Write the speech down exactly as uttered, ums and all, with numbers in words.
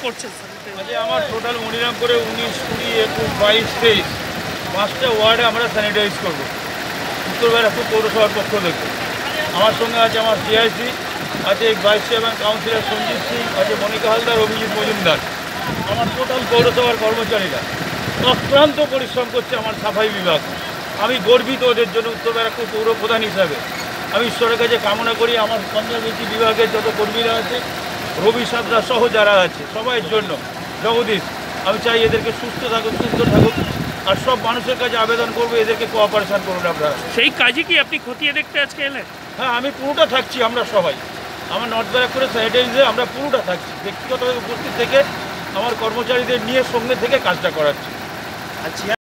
করছেন? আজ আমার টোটাল মনিরামপুরে উনিশ কুড়ি একুশ বাইশ তেইশ পাঁচটা ওয়ার্ডে আমরা স্যানিটাইজ করব উত্তর ব্যারাকপুর পৌরসভার পক্ষ থেকে। আমার সঙ্গে আছে আমার সিআইসি, আছে vice chairman councillor Sanjit Singh, আছে মনিকা হালদার, অভিজিৎ মজুমদার, আমার টোটাল পৌরসভার কর্মচারীরা অক্লান্ত পরিশ্রম করছে আমার সাফাই বিভাগ। আমি গর্বিত ওদের জন্য উত্তর ব্যারাকপুর পৌর প্রধান হিসাবে। আমি ঈশ্বরের কাছে কামনা করি আমার কনজারভেন্সি বিভাগের যত কর্মীরা আছে, রবি সাদরা সহ যারা আছে সবাইয়ের জন্য, জগদীশ, আমি চাই এদেরকে সুস্থ থাকুক, সুস্থ থাকুক, আর সব মানুষের কাছে আবেদন করবো এদেরকে কোঅপারেশন করুন আপনারা। সেই কাজে কি আপনি খতিয়ে দেখতে আজকে এলেন? হ্যাঁ, আমি পুরোটা থাকছি, আমরা সবাই আমার নর্থ ব্যারাকপুরের স্যানিটাইজে আমরা পুরোটা থাকছি, ব্যক্তিগতভাবে উপস্থিত থেকে আমার কর্মচারীদের নিয়ে সঙ্গে থেকে কাজটা করাচ্ছি। আচ্ছা।